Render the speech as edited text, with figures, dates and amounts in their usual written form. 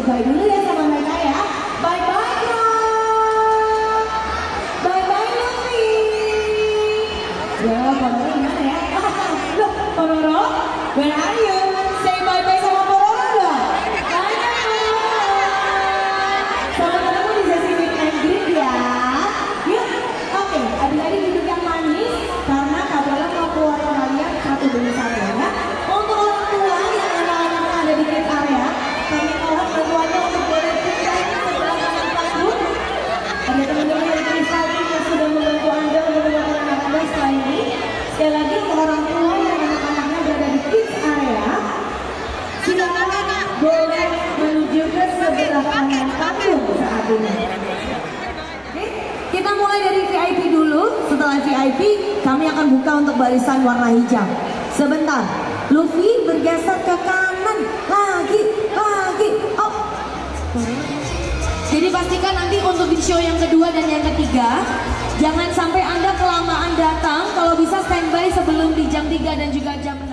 bye dulu ya sama mereka ya. Bye bye Kak. Bye bye Luffy. Ya, Pororo gimana ya? Loh, Pororo, where are you? Say bye bye sama Pororo dong. Bye bye. Sampai ketemu di sesi meet and greet ya. Yuk, oke, adik-adik duduk yang manis karena Kak Bella mau keluar kalian satu demi satu ya. Untuk orang tua yang anak-anak ada di kids area, kami mohon bantuannya untuk boleh tinggal di sebelah kanan panggung. Ada teman-teman dari Kristalin yang sudah membantu Anda untuk membawa anak Anda setelah ini. Sekali lagi untuk orang tua yang anak-anaknya berada di kids area, silakan boleh menuju ke sebelah kanan panggung saat ini. Kita mulai dari VIP dulu. Setelah VIP, kami akan buka untuk barisan warna hijau. Sebentar, Luffy bergeser ke kanan. Lagi. Oh. Jadi pastikan nanti untuk di show yang kedua dan yang ketiga, jangan sampai Anda kelamaan datang. Kalau bisa standby sebelum di jam 3 dan juga jam 6.